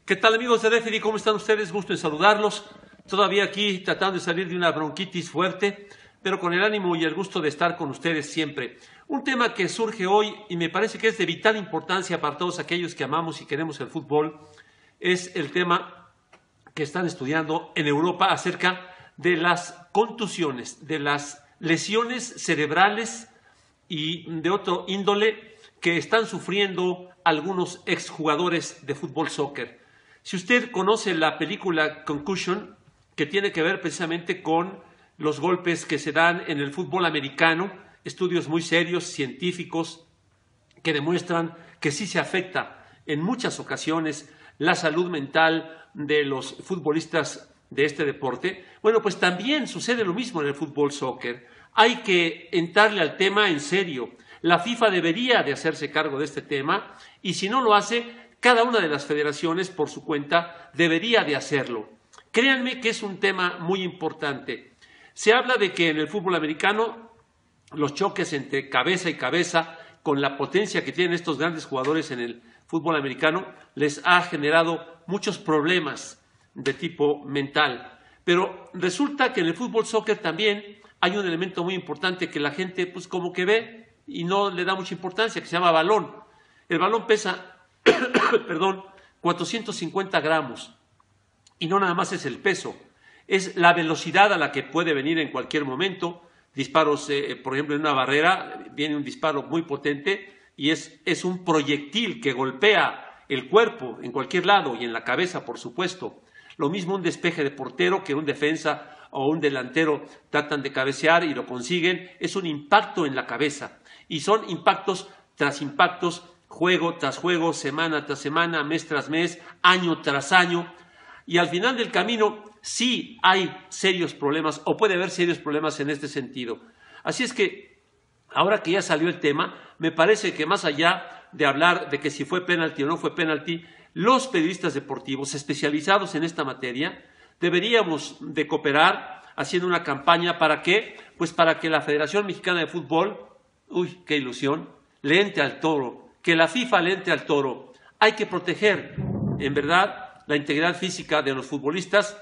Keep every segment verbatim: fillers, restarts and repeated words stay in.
¿Qué tal, amigos de Referee? ¿Cómo están ustedes? Gusto en saludarlos. Todavía aquí tratando de salir de una bronquitis fuerte, pero con el ánimo y el gusto de estar con ustedes siempre. Un tema que surge hoy y me parece que es de vital importancia para todos aquellos que amamos y queremos el fútbol, es el tema que están estudiando en Europa acerca de las contusiones, de las lesiones cerebrales y de otro índole que están sufriendo algunos exjugadores de fútbol soccer. Si usted conoce la película Concussion, que tiene que ver precisamente con los golpes que se dan en el fútbol americano, estudios muy serios, científicos, que demuestran que sí se afecta en muchas ocasiones la salud mental de los futbolistas de este deporte, bueno, pues también sucede lo mismo en el fútbol soccer. Hay que entrarle al tema en serio. La FIFA debería de hacerse cargo de este tema y si no lo hace, cada una de las federaciones por su cuenta debería de hacerlo. Créanme que es un tema muy importante. Se habla de que en el fútbol americano los choques entre cabeza y cabeza, con la potencia que tienen estos grandes jugadores en el fútbol americano, les ha generado muchos problemas de tipo mental. Pero resulta que en el fútbol soccer también hay un elemento muy importante que la gente pues como que ve y no le da mucha importancia, que se llama balón. El balón pesa perdón, cuatrocientos cincuenta gramos. Y no nada más es el peso, es la velocidad a la que puede venir en cualquier momento. Disparos, eh, por ejemplo, en una barrera, viene un disparo muy potente y es, es un proyectil que golpea el cuerpo en cualquier lado y en la cabeza, por supuesto. Lo mismo un despeje de portero que un defensa o un delantero tratan de cabecear y lo consiguen, es un impacto en la cabeza. Y son impactos tras impactos, juego tras juego, semana tras semana, mes tras mes, año tras año, y al final del camino sí hay serios problemas o puede haber serios problemas en este sentido. Así es que ahora que ya salió el tema, me parece que más allá de hablar de que si fue penalti o no fue penalti, los periodistas deportivos especializados en esta materia deberíamos de cooperar haciendo una campaña para que, pues para que la Federación Mexicana de Fútbol, uy, qué ilusión, le entre al toro, que la FIFA le entre al toro. Hay que proteger, en verdad, la integridad física de los futbolistas,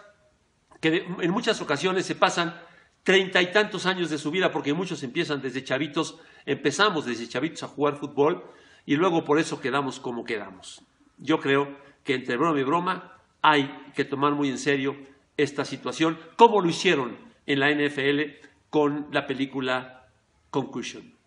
que en muchas ocasiones se pasan treinta y tantos años de su vida, porque muchos empiezan desde chavitos, empezamos desde chavitos a jugar fútbol, y luego por eso quedamos como quedamos. Yo creo que entre broma y broma hay que tomar muy en serio esta situación, como lo hicieron en la N F L con la película Concussion.